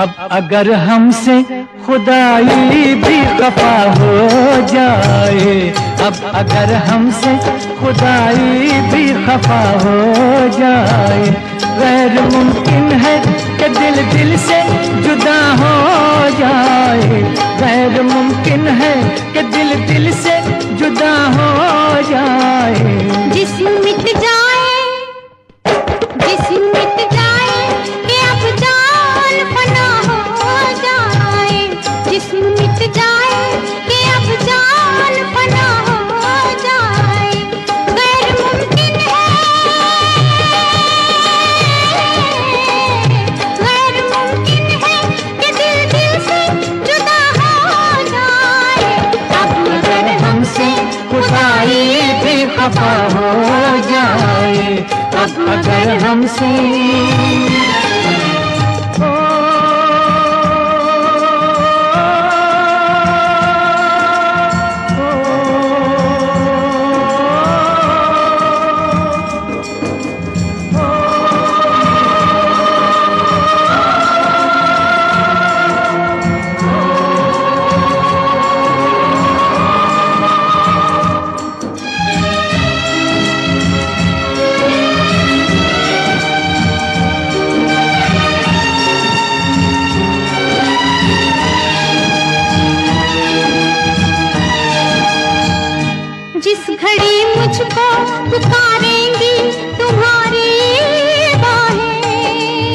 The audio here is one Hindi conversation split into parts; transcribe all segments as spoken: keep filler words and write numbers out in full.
अब अगर हमसे खुदाई भी खफा हो जाए, अब अगर हमसे खुदाई भी खफा हो जाए, गैर मुमकिन है कि दिल दिल से जुदा हो जाए, गैर मुमकिन है कि दिल दिल से जुदा हो जाए। जिस्म मिट जाए, जिस्म मिट जाए कि अब जान फना हो जाए, जिस्म मिट जाए कि अब जान फना हो जाए, गैर मुमकिन है, गैर मुमकिन है कि दिल दिल से जुदा हो जाए। अब अगर हमसे खुदाई भी खफा हो जाए, अब अगर हमसे जिस घड़ी मुझको पुकारेंगी तुम्हारी बाहें,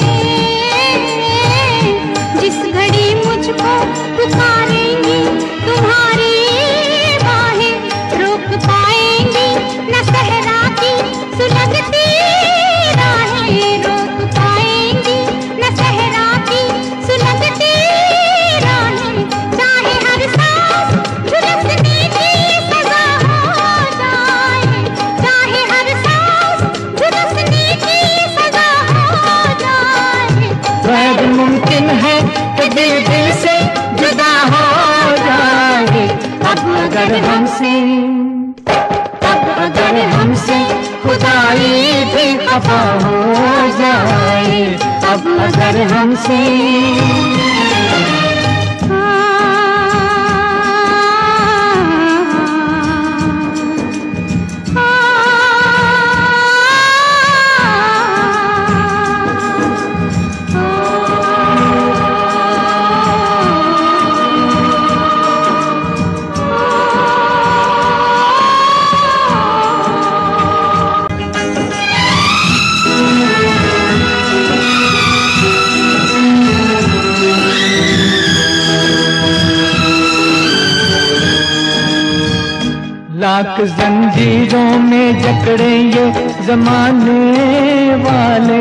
जिस घड़ी मुझको पुकारेंगी तुम्हारी बाहें, रोक पाएंगी न सहरा की सुलगती राहें, रोक पाएंगी न सहरा की सुलगती राहें, चाहे हर सांस झुलसने की सजा हो जाए, चाहे हर सांस झुलसने की सजा हो जाए। गैर मुमकिन है कि दिल दिल से जुदा हो जाए, अब अगर हमसे, अब अगर हमसे खुदाई भी खफा हो जाए, अब अगर हमसे लाख जंजीरों में जकड़े ये जमाने वाले,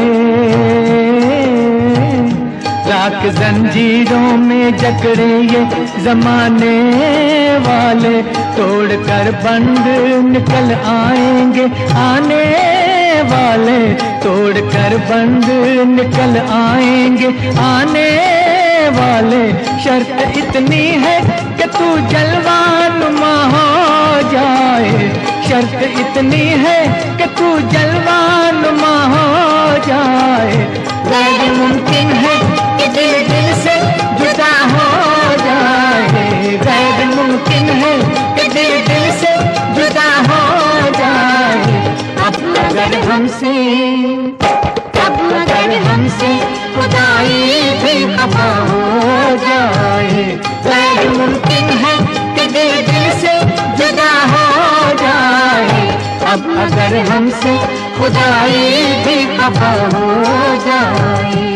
लाख जंजीरों में जकड़े ये जमाने वाले, तोड़कर बंद निकल आएंगे आने वाले, तोड़कर बंद निकल आएंगे आने वाले। शर्त इतनी है कि तू जलवानुमा हो जाए, शर्त इतनी है कि तू जलवानुमा हो जाए, गैर मुमकिन है कि दिल दिल से जुदा हो जाए, गैर मुमकिन है कि दिल दिल से जुदा हो जाए। अब अगर हमसे, अब अगर हमसे खुदाई भी खफा हो जाए, गैर मुमकिन है कि दिल दिल से जुदा हो जाए, अब अगर हमसे खुदाई भी खफा हो जाए।